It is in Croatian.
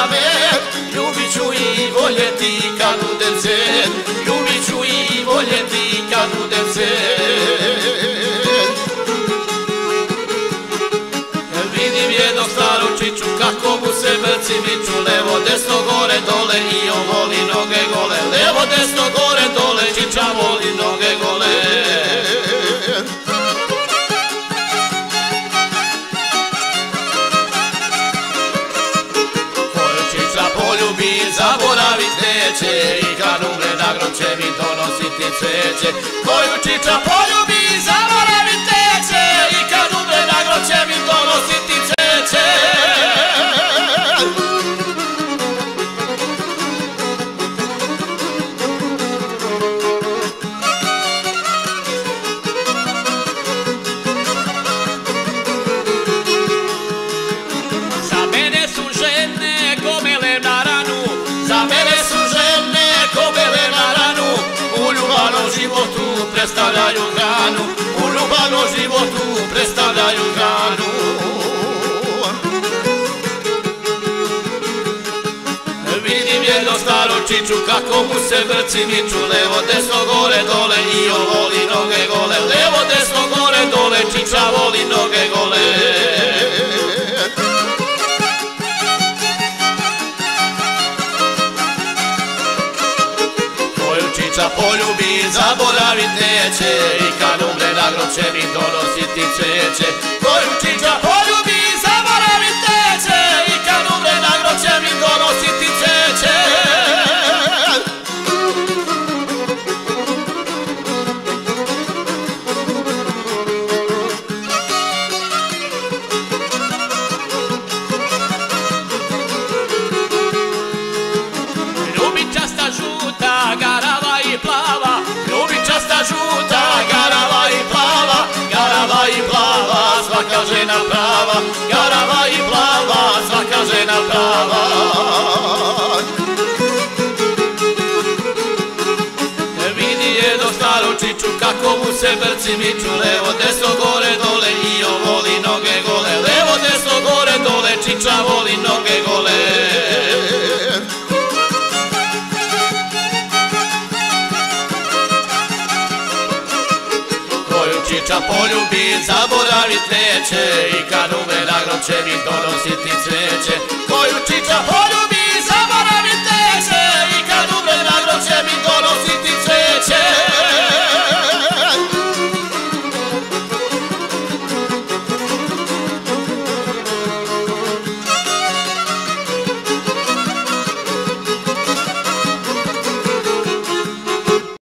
zavet, ljubit ću i voljeti kad budem zet, ljubit ću i voljeti kad budem zet. Vidim jednog starog čiču kako mu se brci miču, levo desno gore dole i on voli noge gole, levo desno gore dole, čiča voli noge gole. Koju čiča poljubi zaboravit neće i kad umre na grob će mi donositi cveće. Koju čiča poljubi zaboravit neće i kad umre na grob će mi donositi cveće. Za mene su žene gomele na ranu, za mene su žene gomele na ranu, u ljubavnom životu predstavljaju hranu, u ljubavnom životu predstavljaju hranu. Vidim jednog starog čiču kako mu se vrci miču, levo desno gore dole i on voli noge gole, levo desno gore dole, čiča voli noge gole. Koju čiča poljubi zaboravit neće i kad umre na grob će mi donositi cveće. Koju čiča poljubi zaboravit neće i kad umre na grob će mi donositi cveće. Ljubičasta žuta, garava i plava, ljubičasta žuta, garava i plava, garava i plava, svaka žena prava, garava i plava, svaka žena prava. Vidi jednog starog čiču kako mu se brci miču, levo desno gore dole i on voli noge gole, levo desno gore dole, čiča voli noge gole. Koju čiča poljubi zaboravit neće i kad umre na grob će mi donositi cveće. Koju čiča poljubi